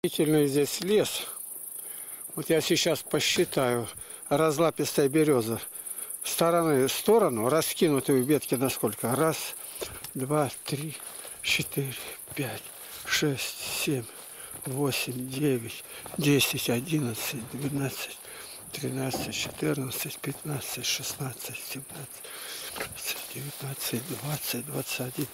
Удивительный здесь лес. Вот я сейчас посчитаю. Разлапистая береза. В сторону раскинутые ветки на сколько? Раз, два, три, четыре, пять, шесть, семь, 8, 9, 10, 11, 12, 13, 14, 15, 16, 17, 19, 20, 21.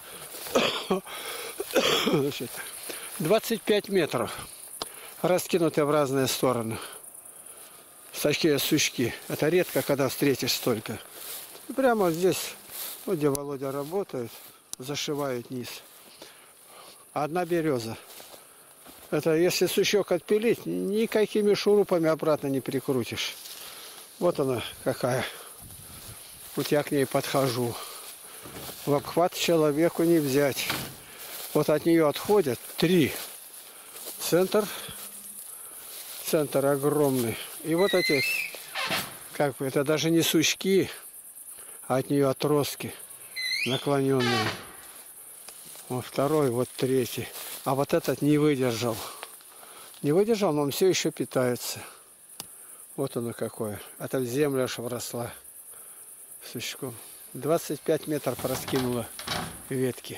Значит, 25 метров, раскинуты в разные стороны. Такие сучки. Это редко, когда встретишь столько. И прямо вот здесь, вот где Володя работает, зашивает низ. Одна береза. Это если сучок отпилить, никакими шурупами обратно не прикрутишь. Вот она какая. Вот я к ней подхожу. В обхват человеку не взять. Вот от нее отходят 3. Центр огромный. И вот эти, как бы, это даже не сучки, а от нее отростки наклоненные. Вот второй, вот третий. А вот этот не выдержал. Не выдержал, но он все еще питается. Вот оно какое. Это в землю аж вросла сучком. 25 метров раскинула ветки.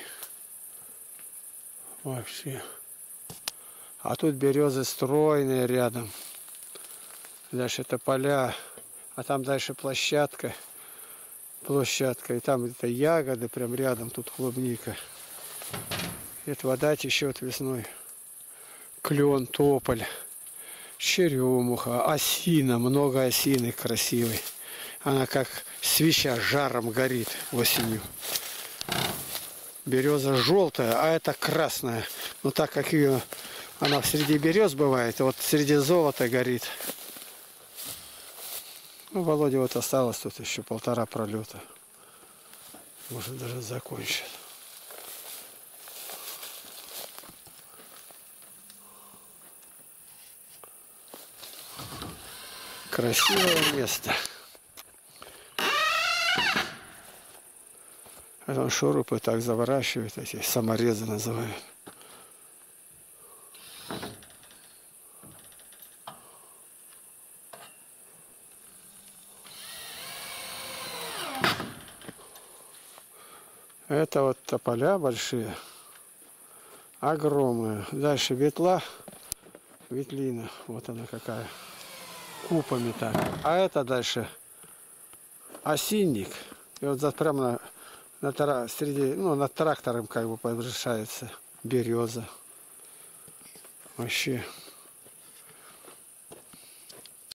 Вообще. А тут березы стройные рядом. Дальше это поля. А там дальше площадка. И там это ягоды прям рядом. Тут клубника. Это вода течет весной. Клен, тополь, черемуха, осина. Много осины красивой. Она как свеча жаром горит осенью. Береза желтая, а это красная. Но так как ее... Она среди берез бывает, вот среди золота горит. Ну, Володя вот осталось тут еще 1,5 пролета. Может даже закончить. Красивое место. А там шурупы так заворачивают, эти саморезы называют. Это вот тополя большие, огромные. Дальше ветлина, вот она какая, купами так. А это дальше осинник. И вот прямо над трактором как бы повышается береза. Вообще